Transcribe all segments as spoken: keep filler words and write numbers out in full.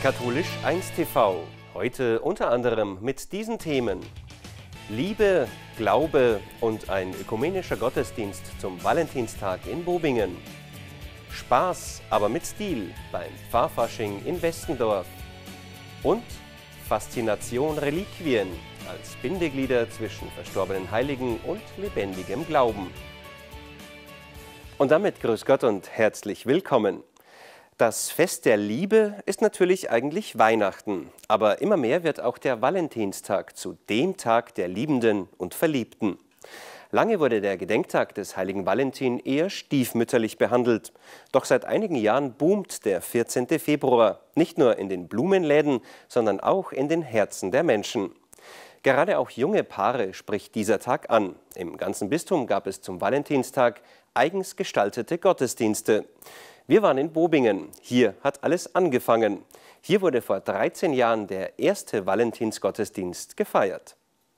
Katholisch eins T V. Heute unter anderem mit diesen Themen: Liebe, Glaube und ein ökumenischer Gottesdienst zum Valentinstag in Bobingen. Spaß, aber mit Stil beim Pfarrfasching in Westendorf. Und Faszination Reliquien als Bindeglieder zwischen verstorbenen Heiligen und lebendigem Glauben. Und damit grüß Gott und herzlich willkommen. Das Fest der Liebe ist natürlich eigentlich Weihnachten, aber immer mehr wird auch der Valentinstag zu dem Tag der Liebenden und Verliebten. Lange wurde der Gedenktag des heiligen Valentin eher stiefmütterlich behandelt. Doch seit einigen Jahren boomt der vierzehnte Februar, nicht nur in den Blumenläden, sondern auch in den Herzen der Menschen. Gerade auch junge Paare spricht dieser Tag an. Im ganzen Bistum gab es zum Valentinstag eigens gestaltete Gottesdienste. Wir waren in Bobingen. Hier hat alles angefangen. Hier wurde vor dreizehn Jahren der erste Valentinsgottesdienst gefeiert.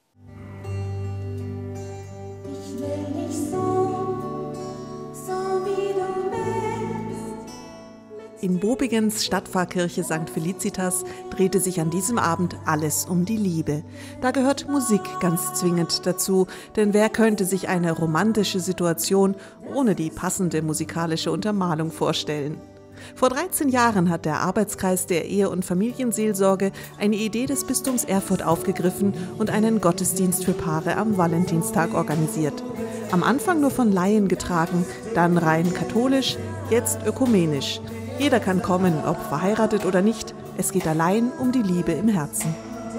Ich will nicht so, so wie du bist. In Bobingens Stadtpfarrkirche Sankt Felicitas drehte sich an diesem Abend alles um die Liebe. Da gehört Musik ganz zwingend dazu, denn wer könnte sich eine romantische Situation ohne die passende musikalische Untermalung vorstellen? Vor dreizehn Jahren hat der Arbeitskreis der Ehe- und Familienseelsorge eine Idee des Bistums Erfurt aufgegriffen und einen Gottesdienst für Paare am Valentinstag organisiert. Am Anfang nur von Laien getragen, dann rein katholisch, jetzt ökumenisch. Jeder kann kommen, ob verheiratet oder nicht. Es geht allein um die Liebe im Herzen.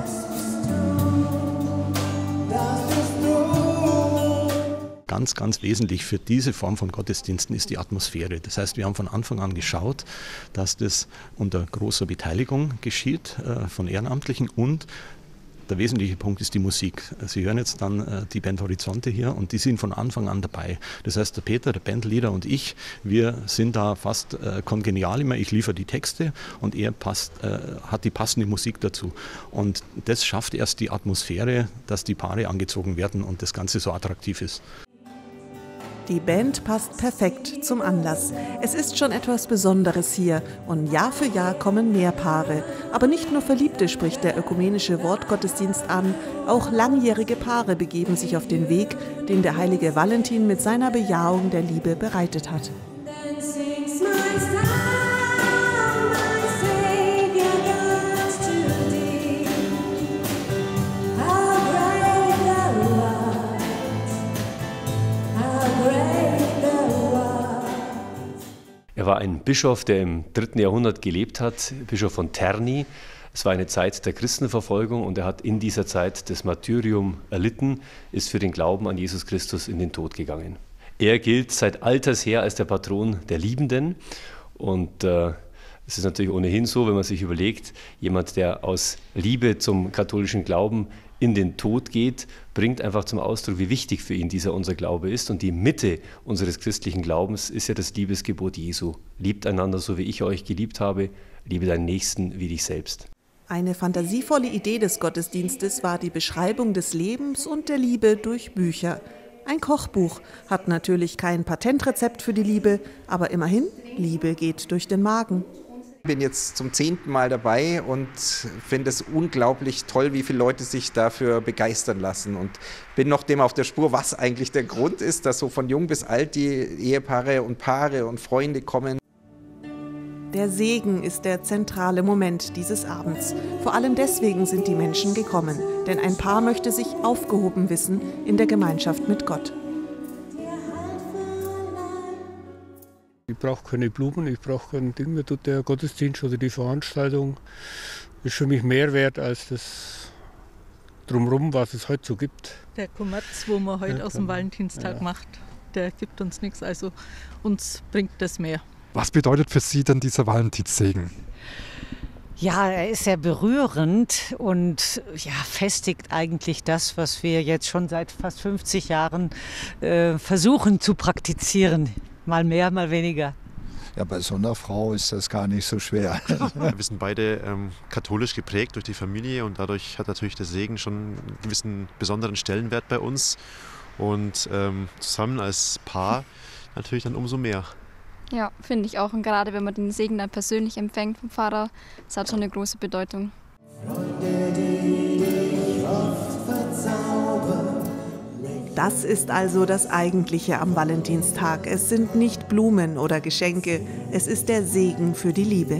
Ganz, ganz wesentlich für diese Form von Gottesdiensten ist die Atmosphäre. Das heißt, wir haben von Anfang an geschaut, dass das unter großer Beteiligung geschieht äh, von Ehrenamtlichen, und der wesentliche Punkt ist die Musik. Sie hören jetzt dann äh, die Band Horizonte hier, und die sind von Anfang an dabei. Das heißt, der Peter, der Bandleader, und ich, wir sind da fast äh, kongenial immer. Ich liefere die Texte und er passt, äh, hat die passende Musik dazu. Und das schafft erst die Atmosphäre, dass die Paare angezogen werden und das Ganze so attraktiv ist. Die Band passt perfekt zum Anlass. Es ist schon etwas Besonderes hier und Jahr für Jahr kommen mehr Paare. Aber nicht nur Verliebte spricht der ökumenische Wortgottesdienst an, auch langjährige Paare begeben sich auf den Weg, den der heilige Valentin mit seiner Bejahung der Liebe bereitet hat. Er war ein Bischof, der im dritten Jahrhundert gelebt hat, Bischof von Terni. Es war eine Zeit der Christenverfolgung und er hat in dieser Zeit das Martyrium erlitten, ist für den Glauben an Jesus Christus in den Tod gegangen. Er gilt seit alters her als der Patron der Liebenden, und äh, es ist natürlich ohnehin so, wenn man sich überlegt, jemand, der aus Liebe zum katholischen Glauben in den Tod geht, bringt einfach zum Ausdruck, wie wichtig für ihn dieser unser Glaube ist. Und die Mitte unseres christlichen Glaubens ist ja das Liebesgebot Jesu. Liebt einander, so wie ich euch geliebt habe, liebe deinen Nächsten wie dich selbst. Eine fantasievolle Idee des Gottesdienstes war die Beschreibung des Lebens und der Liebe durch Bücher. Ein Kochbuch hat natürlich kein Patentrezept für die Liebe, aber immerhin, Liebe geht durch den Magen. Ich bin jetzt zum zehnten Mal dabei und finde es unglaublich toll, wie viele Leute sich dafür begeistern lassen, und bin noch dem auf der Spur, was eigentlich der Grund ist, dass so von jung bis alt die Ehepaare und Paare und Freunde kommen. Der Segen ist der zentrale Moment dieses Abends. Vor allem deswegen sind die Menschen gekommen, denn ein Paar möchte sich aufgehoben wissen in der Gemeinschaft mit Gott. Ich brauche keine Blumen, ich brauche kein Ding. Mir tut der Gottesdienst oder die Veranstaltung ist für mich mehr wert als das Drumherum, was es heute so gibt. Der Kommerz, wo man heute ja, aus dem Valentinstag ja. macht, der gibt uns nichts. Also uns bringt das mehr. Was bedeutet für Sie denn dieser Valentinssegen? Ja, er ist sehr berührend und ja, festigt eigentlich das, was wir jetzt schon seit fast fünfzig Jahren äh, versuchen zu praktizieren. Mal mehr, mal weniger. Ja, bei so einer Frau ist das gar nicht so schwer. Wir sind beide ähm, katholisch geprägt durch die Familie, und dadurch hat natürlich der Segen schon einen gewissen besonderen Stellenwert bei uns. Und ähm, zusammen als Paar natürlich dann umso mehr. Ja, finde ich auch. Und gerade wenn man den Segen dann persönlich empfängt vom Pfarrer, das hat schon eine große Bedeutung. Das ist also das Eigentliche am Valentinstag. Es sind nicht Blumen oder Geschenke, es ist der Segen für die Liebe.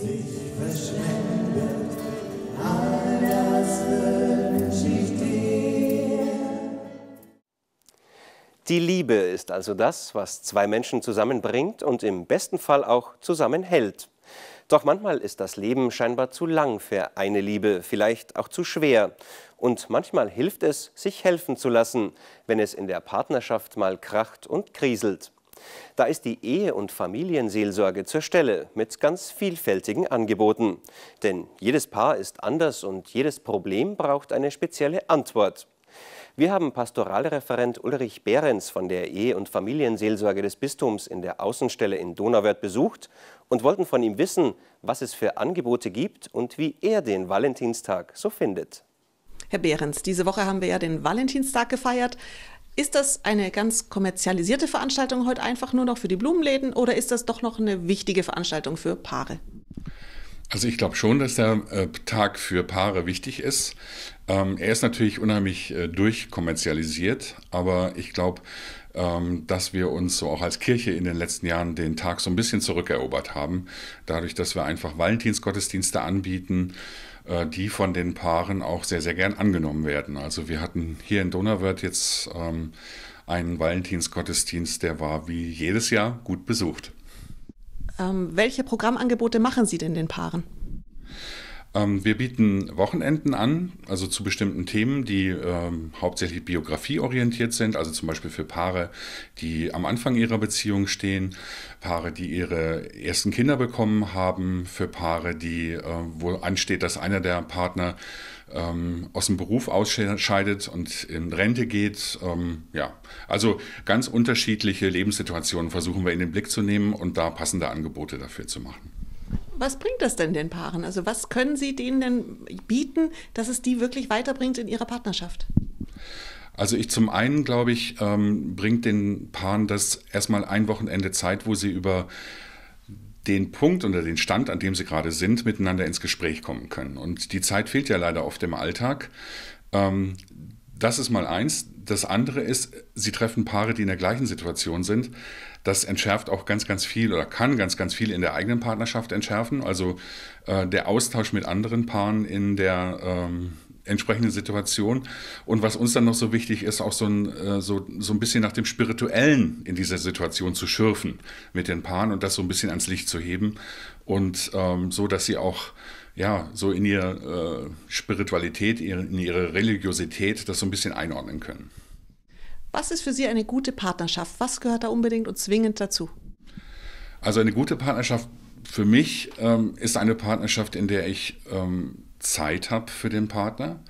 Die Liebe ist also das, was zwei Menschen zusammenbringt und im besten Fall auch zusammenhält. Doch manchmal ist das Leben scheinbar zu lang für eine Liebe, vielleicht auch zu schwer. Und manchmal hilft es, sich helfen zu lassen, wenn es in der Partnerschaft mal kracht und kriselt. Da ist die Ehe- und Familienseelsorge zur Stelle mit ganz vielfältigen Angeboten. Denn jedes Paar ist anders und jedes Problem braucht eine spezielle Antwort. Wir haben Pastoralreferent Ulrich Behrens von der Ehe- und Familienseelsorge des Bistums in der Außenstelle in Donauwörth besucht und wollten von ihm wissen, was es für Angebote gibt und wie er den Valentinstag so findet. Herr Behrens, diese Woche haben wir ja den Valentinstag gefeiert. Ist das eine ganz kommerzialisierte Veranstaltung heute einfach nur noch für die Blumenläden oder ist das doch noch eine wichtige Veranstaltung für Paare? Also ich glaube schon, dass der äh, Tag für Paare wichtig ist. Ähm, er ist natürlich unheimlich äh, durchkommerzialisiert, aber ich glaube, ähm, dass wir uns so auch als Kirche in den letzten Jahren den Tag so ein bisschen zurückerobert haben. Dadurch, dass wir einfach Valentinsgottesdienste anbieten, äh, die von den Paaren auch sehr, sehr gern angenommen werden. Also wir hatten hier in Donauwörth jetzt ähm, einen Valentinsgottesdienst, der war wie jedes Jahr gut besucht. Ähm, welche Programmangebote machen Sie denn den Paaren? Ähm, wir bieten Wochenenden an, also zu bestimmten Themen, die ähm, hauptsächlich biografieorientiert sind, also zum Beispiel für Paare, die am Anfang ihrer Beziehung stehen, Paare, die ihre ersten Kinder bekommen haben, für Paare, die, äh, wo ansteht, dass einer der Partner ähm, aus dem Beruf ausscheidet und in Rente geht. Ähm, ja, also ganz unterschiedliche Lebenssituationen versuchen wir in den Blick zu nehmen und da passende Angebote dafür zu machen. Was bringt das denn den Paaren? Also was können Sie denen denn bieten, dass es die wirklich weiterbringt in ihrer Partnerschaft? Also ich zum einen, glaube ich, ähm, bringt den Paaren das erstmal ein Wochenende Zeit, wo sie über den Punkt oder den Stand, an dem sie gerade sind, miteinander ins Gespräch kommen können. Und die Zeit fehlt ja leider oft im Alltag. Ähm, das ist mal eins. Das andere ist, sie treffen Paare, die in der gleichen Situation sind. Das entschärft auch ganz, ganz viel oder kann ganz, ganz viel in der eigenen Partnerschaft entschärfen. Also äh, der Austausch mit anderen Paaren in der ähm, entsprechenden Situation. Und was uns dann noch so wichtig ist, auch so ein, äh, so, so ein bisschen nach dem Spirituellen in dieser Situation zu schürfen mit den Paaren und das so ein bisschen ans Licht zu heben. Und ähm, so, dass sie auch ja, so in ihre äh, Spiritualität, in ihre Religiosität das so ein bisschen einordnen können. Was ist für Sie eine gute Partnerschaft? Was gehört da unbedingt und zwingend dazu? Also eine gute Partnerschaft für mich ähm, ist eine Partnerschaft, in der ich ähm, Zeit habe für den Partner,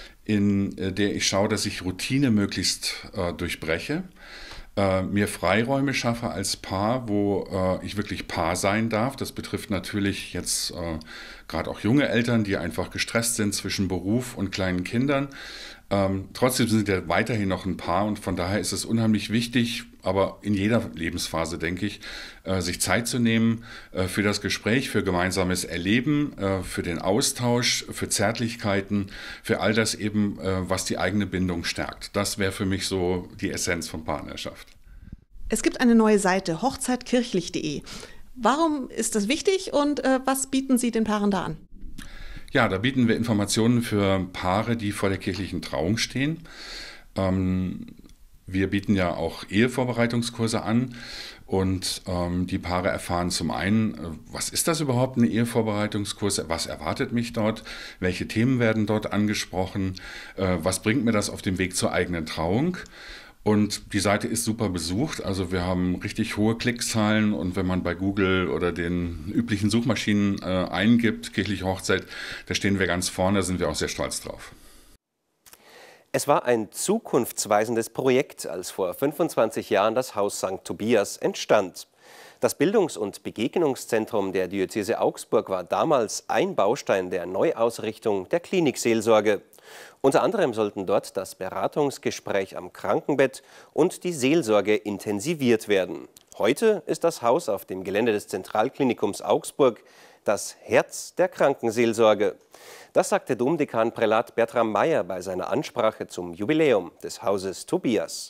in äh, der ich schaue, dass ich Routine möglichst äh, durchbreche, äh, mir Freiräume schaffe als Paar, wo äh, ich wirklich Paar sein darf. Das betrifft natürlich jetzt äh, gerade auch junge Eltern, die einfach gestresst sind zwischen Beruf und kleinen Kindern. Ähm, trotzdem sind wir weiterhin noch ein Paar und von daher ist es unheimlich wichtig, aber in jeder Lebensphase, denke ich, äh, sich Zeit zu nehmen äh, für das Gespräch, für gemeinsames Erleben, äh, für den Austausch, für Zärtlichkeiten, für all das eben, äh, was die eigene Bindung stärkt. Das wäre für mich so die Essenz von Partnerschaft. Es gibt eine neue Seite, hochzeitkirchlich punkt de. Warum ist das wichtig und äh, was bieten Sie den Paaren da an? Ja, da bieten wir Informationen für Paare, die vor der kirchlichen Trauung stehen. Ähm, wir bieten ja auch Ehevorbereitungskurse an und ähm, die Paare erfahren zum einen, äh, was ist das überhaupt, ein Ehevorbereitungskurs, was erwartet mich dort, welche Themen werden dort angesprochen, äh, was bringt mir das auf dem Weg zur eigenen Trauung. Und die Seite ist super besucht, also wir haben richtig hohe Klickzahlen und wenn man bei Google oder den üblichen Suchmaschinen äh, eingibt, kirchliche Hochzeit, da stehen wir ganz vorne, da sind wir auch sehr stolz drauf. Es war ein zukunftsweisendes Projekt, als vor fünfundzwanzig Jahren das Haus Sankt Tobias entstand. Das Bildungs- und Begegnungszentrum der Diözese Augsburg war damals ein Baustein der Neuausrichtung der Klinikseelsorge. Unter anderem sollten dort das Beratungsgespräch am Krankenbett und die Seelsorge intensiviert werden. Heute ist das Haus auf dem Gelände des Zentralklinikums Augsburg das Herz der Krankenseelsorge. Das sagte Domdekan Prälat Bertram Meyer bei seiner Ansprache zum Jubiläum des Hauses Tobias.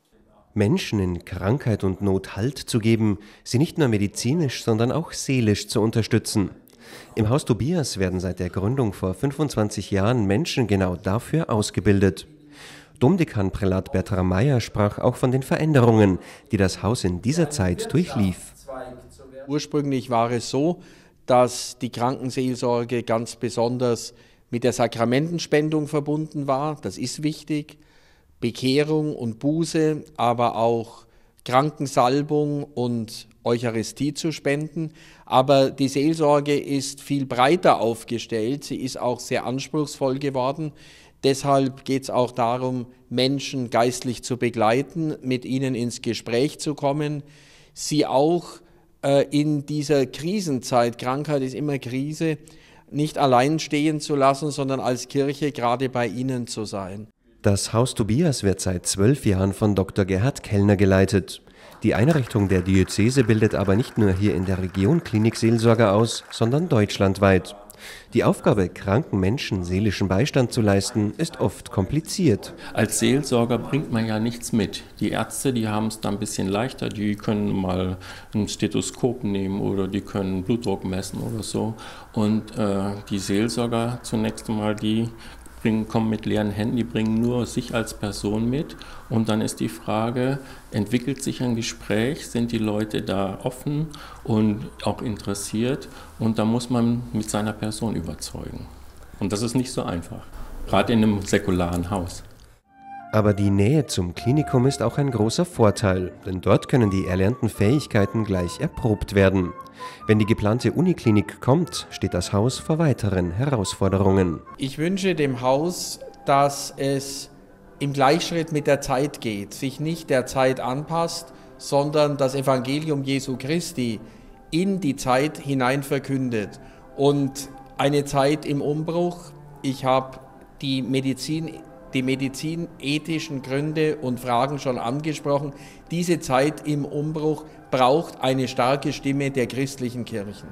Menschen in Krankheit und Not Halt zu geben, sie nicht nur medizinisch, sondern auch seelisch zu unterstützen. Im Haus Tobias werden seit der Gründung vor fünfundzwanzig Jahren Menschen genau dafür ausgebildet. Domdekan Prälat Bertram Meyer sprach auch von den Veränderungen, die das Haus in dieser Zeit durchlief. Ursprünglich war es so, dass die Krankenseelsorge ganz besonders mit der Sakramentenspendung verbunden war. Das ist wichtig. Bekehrung und Buße, aber auch Krankensalbung und Eucharistie zu spenden. Aber die Seelsorge ist viel breiter aufgestellt. Sie ist auch sehr anspruchsvoll geworden. Deshalb geht es auch darum, Menschen geistlich zu begleiten, mit ihnen ins Gespräch zu kommen, sie auch äh, in dieser Krisenzeit, Krankheit ist immer Krise, nicht allein stehen zu lassen, sondern als Kirche gerade bei ihnen zu sein. Das Haus Tobias wird seit zwölf Jahren von Doktor Gerhard Kellner geleitet. Die Einrichtung der Diözese bildet aber nicht nur hier in der Region Klinikseelsorger aus, sondern deutschlandweit. Die Aufgabe, kranken Menschen seelischen Beistand zu leisten, ist oft kompliziert. Als Seelsorger bringt man ja nichts mit. Die Ärzte, die haben es da ein bisschen leichter, die können mal ein Stethoskop nehmen oder die können Blutdruck messen oder so. Und äh, die Seelsorger zunächst einmal, die bringen, kommen mit leeren Händen, die bringen nur sich als Person mit. Und dann ist die Frage, entwickelt sich ein Gespräch, sind die Leute da offen und auch interessiert? Und da muss man mit seiner Person überzeugen. Und das ist nicht so einfach, gerade in einem säkularen Haus. Aber die Nähe zum Klinikum ist auch ein großer Vorteil, denn dort können die erlernten Fähigkeiten gleich erprobt werden. Wenn die geplante Uniklinik kommt, steht das Haus vor weiteren Herausforderungen. Ich wünsche dem Haus, dass es im Gleichschritt mit der Zeit geht, sich nicht der Zeit anpasst, sondern das Evangelium Jesu Christi in die Zeit hinein verkündet. Und eine Zeit im Umbruch, ich habe die Medizin die medizinethischen Gründe und Fragen schon angesprochen. Diese Zeit im Umbruch braucht eine starke Stimme der christlichen Kirchen.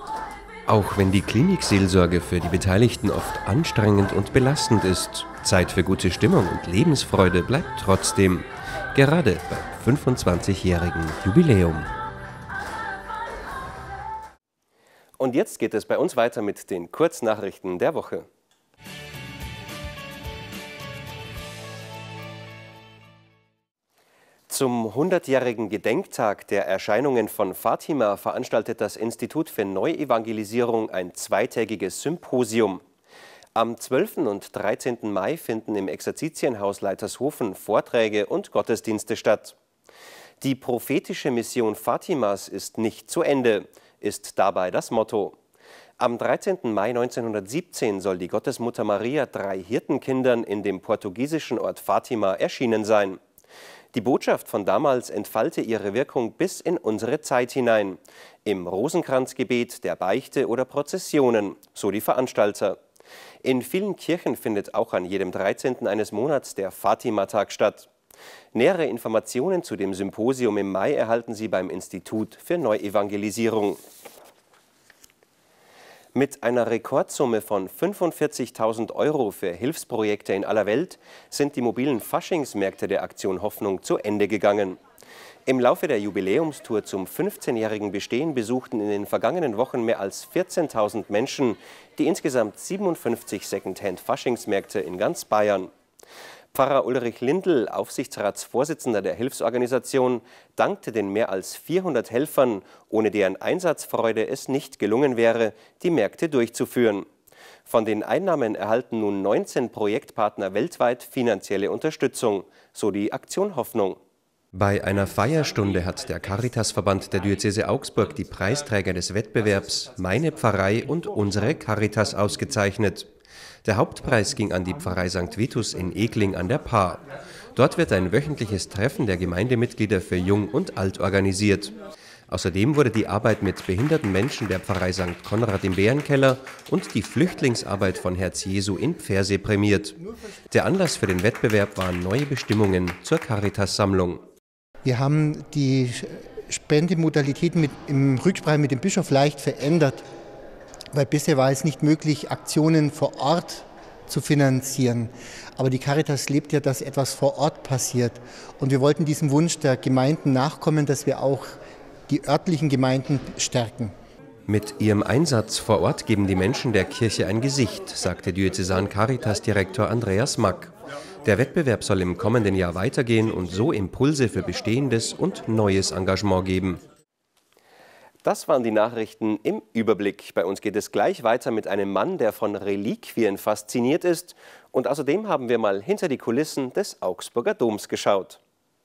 Auch wenn die Klinikseelsorge für die Beteiligten oft anstrengend und belastend ist, Zeit für gute Stimmung und Lebensfreude bleibt trotzdem, gerade beim fünfundzwanzigjährigen Jubiläum. Und jetzt geht es bei uns weiter mit den Kurznachrichten der Woche. Zum hundertjährigen Gedenktag der Erscheinungen von Fatima veranstaltet das Institut für Neuevangelisierung ein zweitägiges Symposium. Am zwölften und dreizehnten Mai finden im Exerzitienhaus Leitershofen Vorträge und Gottesdienste statt. Die prophetische Mission Fatimas ist nicht zu Ende, ist dabei das Motto. Am dreizehnten Mai neunzehnhundertsiebzehn soll die Gottesmutter Maria drei Hirtenkindern in dem portugiesischen Ort Fatima erschienen sein. Die Botschaft von damals entfalte ihre Wirkung bis in unsere Zeit hinein. Im Rosenkranzgebet, der Beichte oder Prozessionen, so die Veranstalter. In vielen Kirchen findet auch an jedem dreizehnten eines Monats der Fatima-Tag statt. Nähere Informationen zu dem Symposium im Mai erhalten Sie beim Institut für Neuevangelisierung. Mit einer Rekordsumme von fünfundvierzigtausend Euro für Hilfsprojekte in aller Welt sind die mobilen Faschingsmärkte der Aktion Hoffnung zu Ende gegangen. Im Laufe der Jubiläumstour zum fünfzehnjährigen Bestehen besuchten in den vergangenen Wochen mehr als vierzehntausend Menschen die insgesamt siebenundfünfzig Secondhand-Faschingsmärkte in ganz Bayern. Pfarrer Ulrich Lindl, Aufsichtsratsvorsitzender der Hilfsorganisation, dankte den mehr als vierhundert Helfern, ohne deren Einsatzfreude es nicht gelungen wäre, die Märkte durchzuführen. Von den Einnahmen erhalten nun neunzehn Projektpartner weltweit finanzielle Unterstützung, so die Aktion Hoffnung. Bei einer Feierstunde hat der Caritasverband der Diözese Augsburg die Preisträger des Wettbewerbs Meine Pfarrei und Unsere Caritas ausgezeichnet. Der Hauptpreis ging an die Pfarrei Sankt Vitus in Egling an der Paar. Dort wird ein wöchentliches Treffen der Gemeindemitglieder für Jung und Alt organisiert. Außerdem wurde die Arbeit mit behinderten Menschen der Pfarrei Sankt Konrad im Bärenkeller und die Flüchtlingsarbeit von Herz Jesu in Pfersee prämiert. Der Anlass für den Wettbewerb waren neue Bestimmungen zur Caritas-Sammlung. Wir haben die Spendemodalitäten mit, im Rücksprache mit dem Bischof leicht verändert, weil bisher war es nicht möglich, Aktionen vor Ort zu finanzieren. Aber die Caritas lebt ja, dass etwas vor Ort passiert. Und wir wollten diesem Wunsch der Gemeinden nachkommen, dass wir auch die örtlichen Gemeinden stärken. Mit ihrem Einsatz vor Ort geben die Menschen der Kirche ein Gesicht, sagte Diözesan-Caritas-Direktor Andreas Mack. Der Wettbewerb soll im kommenden Jahr weitergehen und so Impulse für bestehendes und neues Engagement geben. Das waren die Nachrichten im Überblick. Bei uns geht es gleich weiter mit einem Mann, der von Reliquien fasziniert ist. Und außerdem haben wir mal hinter die Kulissen des Augsburger Doms geschaut.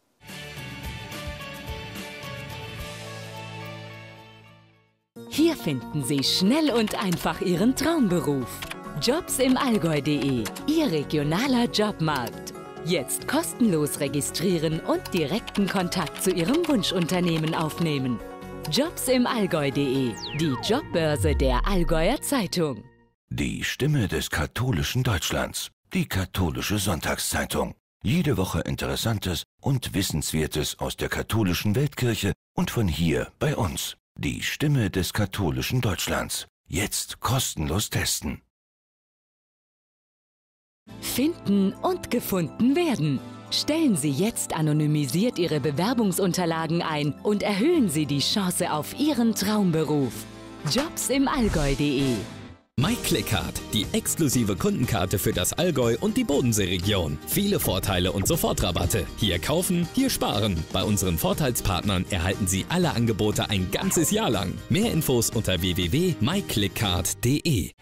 Hier finden Sie schnell und einfach Ihren Traumberuf. Jobs im Allgäu punkt de, Ihr regionaler Jobmarkt. Jetzt kostenlos registrieren und direkten Kontakt zu Ihrem Wunschunternehmen aufnehmen. Jobs im Allgäu punkt de, die Jobbörse der Allgäuer Zeitung. Die Stimme des katholischen Deutschlands, die katholische Sonntagszeitung. Jede Woche Interessantes und Wissenswertes aus der katholischen Weltkirche und von hier bei uns. Die Stimme des katholischen Deutschlands. Jetzt kostenlos testen. Finden und gefunden werden. Stellen Sie jetzt anonymisiert Ihre Bewerbungsunterlagen ein und erhöhen Sie die Chance auf Ihren Traumberuf. Jobs im Allgäu punkt de. MyClickCard, die exklusive Kundenkarte für das Allgäu und die Bodenseeregion. Viele Vorteile und Sofortrabatte. Hier kaufen, hier sparen. Bei unseren Vorteilspartnern erhalten Sie alle Angebote ein ganzes Jahr lang. Mehr Infos unter w w w punkt my click card punkt de.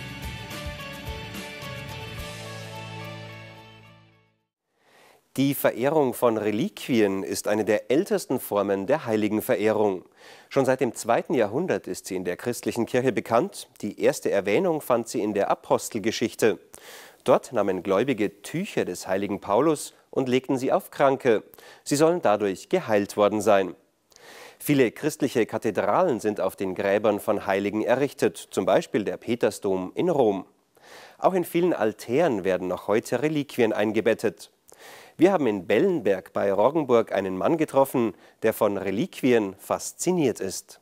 Die Verehrung von Reliquien ist eine der ältesten Formen der Heiligenverehrung. Schon seit dem zweiten Jahrhundert ist sie in der christlichen Kirche bekannt. Die erste Erwähnung fand sie in der Apostelgeschichte. Dort nahmen Gläubige Tücher des heiligen Paulus und legten sie auf Kranke. Sie sollen dadurch geheilt worden sein. Viele christliche Kathedralen sind auf den Gräbern von Heiligen errichtet, zum Beispiel der Petersdom in Rom. Auch in vielen Altären werden noch heute Reliquien eingebettet. Wir haben in Bellenberg bei Roggenburg einen Mann getroffen, der von Reliquien fasziniert ist.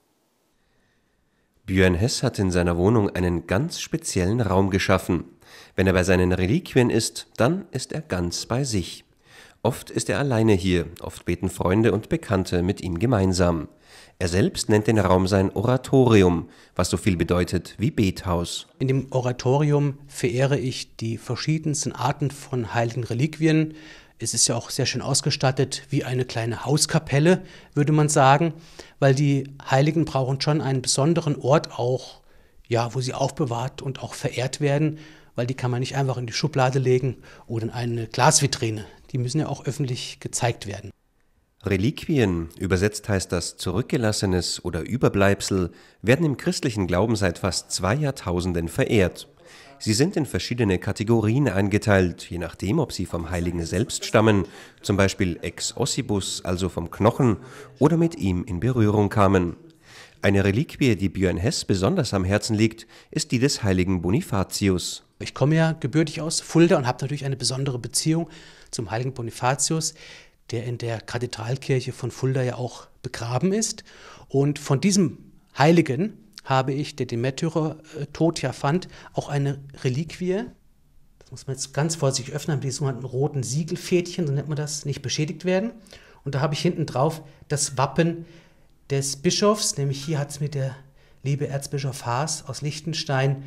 Björn Hess hat in seiner Wohnung einen ganz speziellen Raum geschaffen. Wenn er bei seinen Reliquien ist, dann ist er ganz bei sich. Oft ist er alleine hier, oft beten Freunde und Bekannte mit ihm gemeinsam. Er selbst nennt den Raum sein Oratorium, was so viel bedeutet wie Bethaus. In dem Oratorium verehre ich die verschiedensten Arten von heiligen Reliquien. Es ist ja auch sehr schön ausgestattet, wie eine kleine Hauskapelle, würde man sagen, weil die Heiligen brauchen schon einen besonderen Ort auch, ja, wo sie aufbewahrt und auch verehrt werden, weil die kann man nicht einfach in die Schublade legen oder in eine Glasvitrine. Die müssen ja auch öffentlich gezeigt werden. Reliquien, übersetzt heißt das Zurückgelassenes oder Überbleibsel, werden im christlichen Glauben seit fast zwei Jahrtausenden verehrt. Sie sind in verschiedene Kategorien eingeteilt, je nachdem, ob sie vom Heiligen selbst stammen, zum Beispiel ex ossibus, also vom Knochen, oder mit ihm in Berührung kamen. Eine Reliquie, die Björn Hess besonders am Herzen liegt, ist die des heiligen Bonifatius. Ich komme ja gebürtig aus Fulda und habe natürlich eine besondere Beziehung zum heiligen Bonifatius, der in der Kathedralkirche von Fulda ja auch begraben ist. Und von diesem Heiligen habe ich, der den Märtyrertod ja fand, auch eine Reliquie. Das muss man jetzt ganz vorsichtig öffnen, haben die sogenannten roten Siegelfädchen, so nennt man das, nicht beschädigt werden. Und da habe ich hinten drauf das Wappen des Bischofs, nämlich hier hat es mir der liebe Erzbischof Haas aus Liechtenstein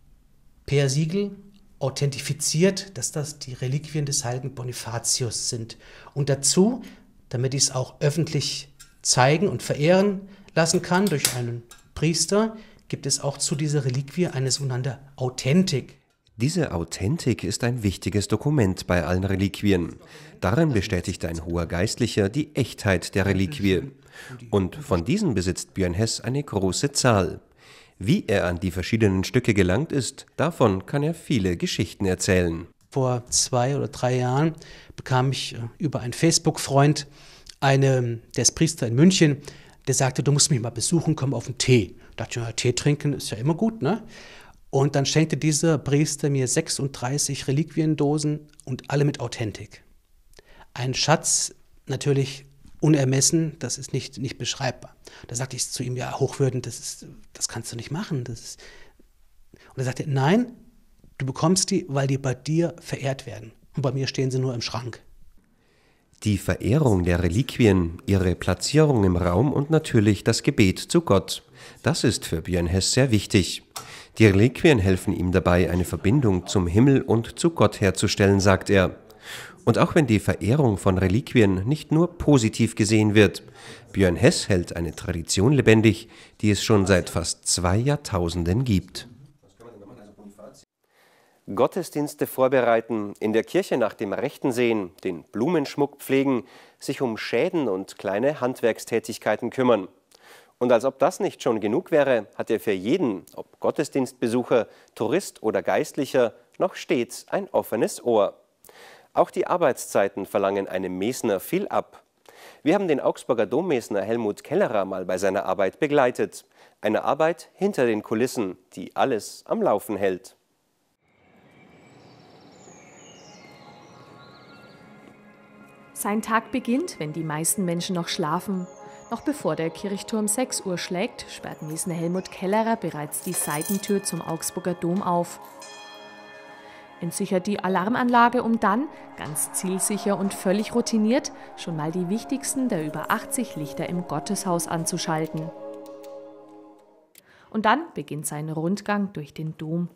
per Siegel authentifiziert, dass das die Reliquien des heiligen Bonifatius sind. Und dazu, damit ich es auch öffentlich zeigen und verehren lassen kann durch einen Priester, gibt es auch zu dieser Reliquie eine sogenannte Authentik. Diese Authentik ist ein wichtiges Dokument bei allen Reliquien. Darin bestätigt ein hoher Geistlicher die Echtheit der Reliquie. Und von diesen besitzt Björn Hess eine große Zahl. Wie er an die verschiedenen Stücke gelangt ist, davon kann er viele Geschichten erzählen. Vor zwei oder drei Jahren bekam ich über einen Facebook-Freund, eine, der ist Priester in München, der sagte, du musst mich mal besuchen, komm auf einen Tee. Da dachte ich, ja, Tee trinken ist ja immer gut, ne? Und dann schenkte dieser Priester mir sechsunddreißig Reliquiendosen und alle mit Authentik. Ein Schatz, natürlich unermessen, das ist nicht, nicht beschreibbar. Da sagte ich zu ihm, ja, Hochwürden, das, ist, das kannst du nicht machen. Das ist Und er sagte, nein, du bekommst die, weil die bei dir verehrt werden. Und bei mir stehen sie nur im Schrank. Die Verehrung der Reliquien, ihre Platzierung im Raum und natürlich das Gebet zu Gott. Das ist für Björn Hess sehr wichtig. Die Reliquien helfen ihm dabei, eine Verbindung zum Himmel und zu Gott herzustellen, sagt er. Und auch wenn die Verehrung von Reliquien nicht nur positiv gesehen wird, Björn Hess hält eine Tradition lebendig, die es schon seit fast zwei Jahrtausenden gibt. Gottesdienste vorbereiten, in der Kirche nach dem Rechten sehen, den Blumenschmuck pflegen, sich um Schäden und kleine Handwerkstätigkeiten kümmern. Und als ob das nicht schon genug wäre, hat er für jeden, ob Gottesdienstbesucher, Tourist oder Geistlicher, noch stets ein offenes Ohr. Auch die Arbeitszeiten verlangen einem Mesner viel ab. Wir haben den Augsburger Dommesner Helmut Kellerer mal bei seiner Arbeit begleitet. Eine Arbeit hinter den Kulissen, die alles am Laufen hält. Sein Tag beginnt, wenn die meisten Menschen noch schlafen. Noch bevor der Kirchturm sechs Uhr schlägt, sperrt Mesner Helmut Kellerer bereits die Seitentür zum Augsburger Dom auf. Entsichert die Alarmanlage, um dann, ganz zielsicher und völlig routiniert, schon mal die wichtigsten der über achtzig Lichter im Gotteshaus anzuschalten. Und dann beginnt sein Rundgang durch den Dom.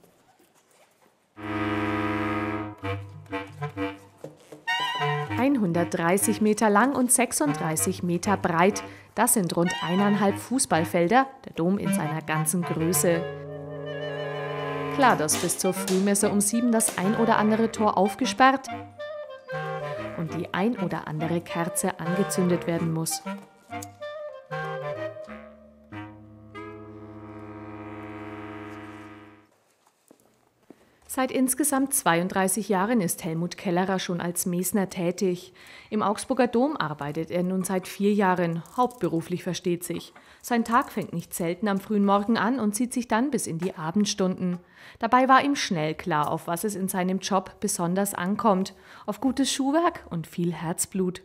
hundertdreißig Meter lang und sechsunddreißig Meter breit. Das sind rund eineinhalb Fußballfelder, der Dom in seiner ganzen Größe. Klar, dass bis zur Frühmesse um sieben das ein oder andere Tor aufgesperrt und die ein oder andere Kerze angezündet werden muss. Seit insgesamt zweiunddreißig Jahren ist Helmut Kellerer schon als Mesner tätig. Im Augsburger Dom arbeitet er nun seit vier Jahren, hauptberuflich versteht sich. Sein Tag fängt nicht selten am frühen Morgen an und zieht sich dann bis in die Abendstunden. Dabei war ihm schnell klar, auf was es in seinem Job besonders ankommt. Auf gutes Schuhwerk und viel Herzblut.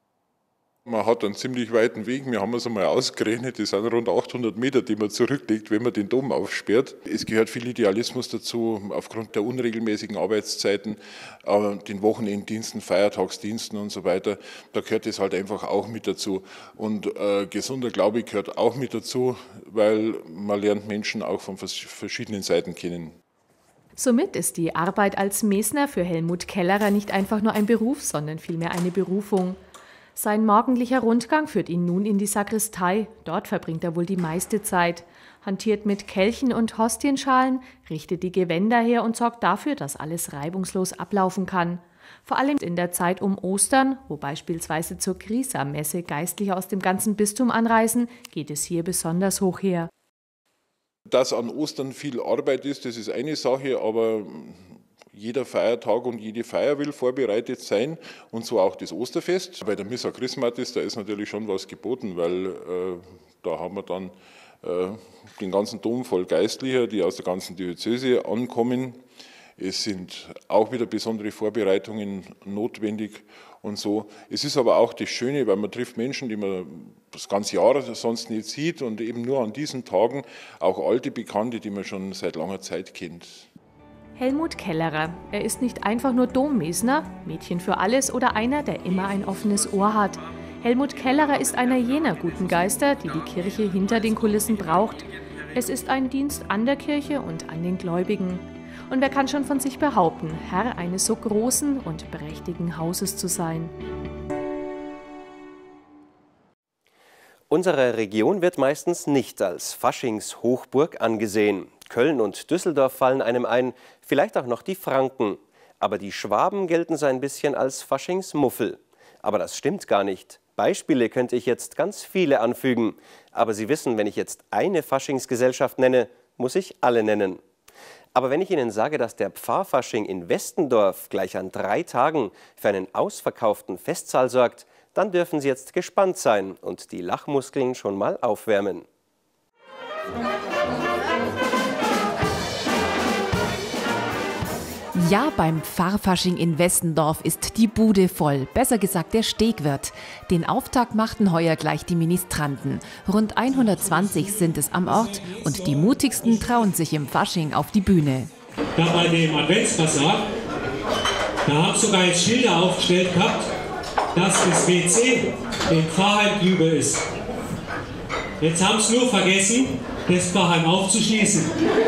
Man hat einen ziemlich weiten Weg, wir haben es einmal ausgerechnet, das sind rund achthundert Meter, die man zurücklegt, wenn man den Dom aufsperrt. Es gehört viel Idealismus dazu, aufgrund der unregelmäßigen Arbeitszeiten, den Wochenenddiensten, Feiertagsdiensten und so weiter. Da gehört es halt einfach auch mit dazu. Und äh, gesunder Glaube gehört auch mit dazu, weil man lernt Menschen auch von verschiedenen Seiten kennen. Somit ist die Arbeit als Mesner für Helmut Kellerer nicht einfach nur ein Beruf, sondern vielmehr eine Berufung. Sein morgendlicher Rundgang führt ihn nun in die Sakristei. Dort verbringt er wohl die meiste Zeit, hantiert mit Kelchen und Hostienschalen, richtet die Gewänder her und sorgt dafür, dass alles reibungslos ablaufen kann. Vor allem in der Zeit um Ostern, wo beispielsweise zur Grießer-Messe Geistliche aus dem ganzen Bistum anreisen, geht es hier besonders hoch her. Dass an Ostern viel Arbeit ist, das ist eine Sache, aber jeder Feiertag und jede Feier will vorbereitet sein und so auch das Osterfest. Bei der Missa Christmatis, da ist natürlich schon was geboten, weil äh, da haben wir dann äh, den ganzen Dom voll Geistlicher, die aus der ganzen Diözese ankommen. Es sind auch wieder besondere Vorbereitungen notwendig und so. Es ist aber auch das Schöne, weil man trifft Menschen, die man das ganze Jahr sonst nicht sieht und eben nur an diesen Tagen auch alte Bekannte, die man schon seit langer Zeit kennt. Helmut Kellerer. Er ist nicht einfach nur Dommesner, Mädchen für alles oder einer, der immer ein offenes Ohr hat. Helmut Kellerer ist einer jener guten Geister, die die Kirche hinter den Kulissen braucht. Es ist ein Dienst an der Kirche und an den Gläubigen. Und wer kann schon von sich behaupten, Herr eines so großen und prächtigen Hauses zu sein? Unsere Region wird meistens nicht als Faschingshochburg angesehen. Köln und Düsseldorf fallen einem ein, vielleicht auch noch die Franken. Aber die Schwaben gelten so ein bisschen als Faschingsmuffel. Aber das stimmt gar nicht. Beispiele könnte ich jetzt ganz viele anfügen. Aber Sie wissen, wenn ich jetzt eine Faschingsgesellschaft nenne, muss ich alle nennen. Aber wenn ich Ihnen sage, dass der Pfarrfasching in Westendorf gleich an drei Tagen für einen ausverkauften Festsaal sorgt, dann dürfen Sie jetzt gespannt sein und die Lachmuskeln schon mal aufwärmen. Ja, beim Pfarrfasching in Westendorf ist die Bude voll, besser gesagt der Stegwirt. Den Auftakt machten heuer gleich die Ministranten. Rund hundertzwanzig sind es am Ort und die mutigsten trauen sich im Fasching auf die Bühne. Da bei dem Adventsbasar, da haben sie sogar jetzt Schilder aufgestellt gehabt, dass das W C im Pfarrheim drüber ist. Jetzt haben sie nur vergessen, das Pfarrheim aufzuschließen.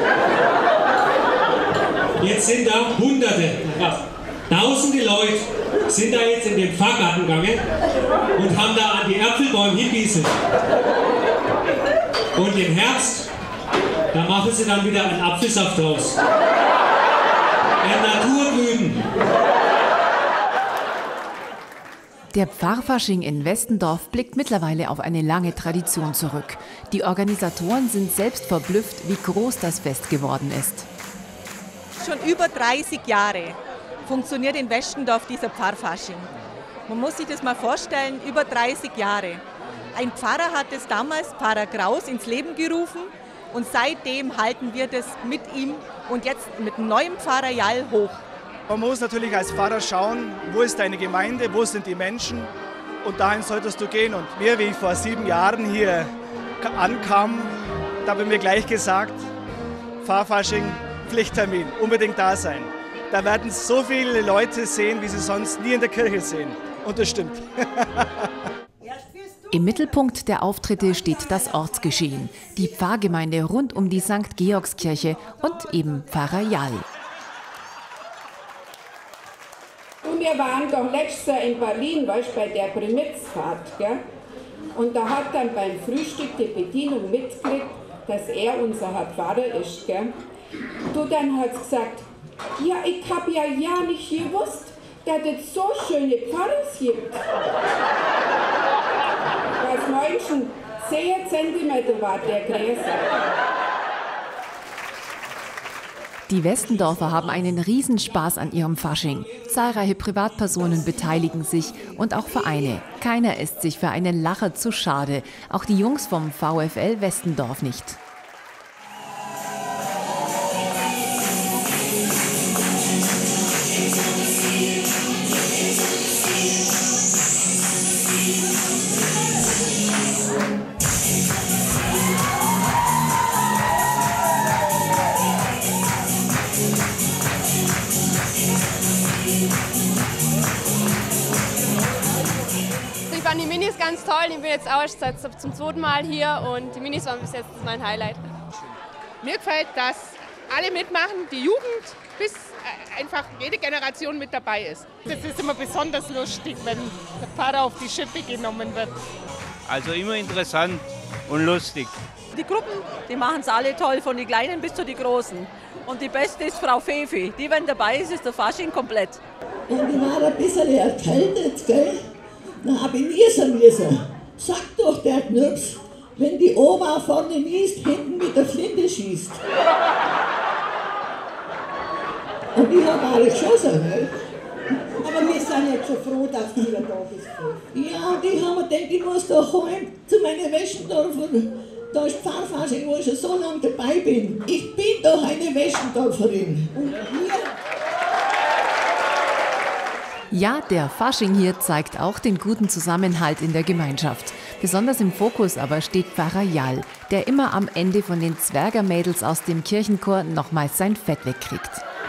Jetzt sind da Hunderte, Tausende Leute sind da jetzt in den Pfarrgarten gegangen und haben da an die Apfelbäume hingewiesen. Und im Herbst, da machen sie dann wieder einen Apfelsaft draus. Ein Naturblüten. Der Pfarrfasching in Westendorf blickt mittlerweile auf eine lange Tradition zurück. Die Organisatoren sind selbst verblüfft, wie groß das Fest geworden ist. Schon über dreißig Jahre funktioniert in Westendorf dieser Pfarrfasching. Man muss sich das mal vorstellen, über dreißig Jahre. Ein Pfarrer hat es damals, Pfarrer Kraus, ins Leben gerufen und seitdem halten wir das mit ihm und jetzt mit dem neuen Pfarrer Jall hoch. Man muss natürlich als Pfarrer schauen, wo ist deine Gemeinde, wo sind die Menschen und dahin solltest du gehen. Und wir, wie ich vor sieben Jahren hier ankam, da haben wir mir gleich gesagt, Pfarrfasching, Pflichttermin, unbedingt da sein. Da werden so viele Leute sehen, wie sie sonst nie in der Kirche sehen. Und das stimmt. Im Mittelpunkt der Auftritte steht das Ortsgeschehen, die Pfarrgemeinde rund um die Sankt Georgskirche und eben Pfarrer Jall. Und wir waren doch letztes Jahr in Berlin, weißt, bei der Primitzfahrt, gell? Und da hat dann beim Frühstück die Bedienung mitgekriegt, dass er unser Pfarrer ist, gell? Du, dann hat sie gesagt, ja, ich habe ja ja nicht gewusst, dass es so schöne Pfarrers gibt. Was Menschen, zehn Zentimeter war der größer. Die Westendorfer haben einen Riesenspaß an ihrem Fasching. Zahlreiche Privatpersonen beteiligen sich und auch Vereine. Keiner ist sich für einen Lacher zu schade, auch die Jungs vom VfL Westendorf nicht. Ich fand die Minis ganz toll. Ich bin jetzt auch erst seit zum zweiten Mal hier und die Minis waren bis jetzt mein Highlight. Mir gefällt, dass alle mitmachen, die Jugend bis einfach jede Generation mit dabei ist. Das ist immer besonders lustig, wenn der Pfarrer auf die Schippe genommen wird. Also immer interessant und lustig. Die Gruppen, die machen es alle toll, von den Kleinen bis zu den Großen. Und die beste ist Frau Fefi. Die, wenn dabei ist, ist der Fasching komplett. Und ich war ein bisschen erkältet, gell? Dann habe ich niesen müssen. Sagt doch der Knirps, wenn die Oma vorne niest, hinten mit der Flinte schießt. Und ich habe alle geschossen, gell? Aber wir sind jetzt schon froh, dass wieder da bist. Ja, und ich habe mir gedacht, ich muss da heim zu meinen Westendorfer. Da ist Pfarrfasching, wo ich schon so lange dabei bin. Ich bin doch eine Westendorferin. Und wir Ja, der Fasching hier zeigt auch den guten Zusammenhalt in der Gemeinschaft. Besonders im Fokus aber steht Pfarrer Jall, der immer am Ende von den Zwergermädels aus dem Kirchenchor nochmals sein Fett wegkriegt.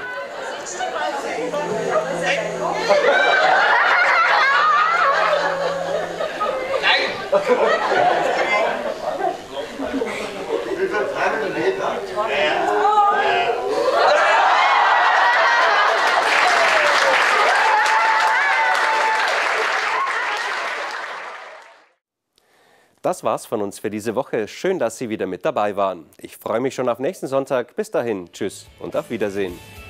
Das war's von uns für diese Woche. Schön, dass Sie wieder mit dabei waren. Ich freue mich schon auf nächsten Sonntag. Bis dahin, tschüss und auf Wiedersehen.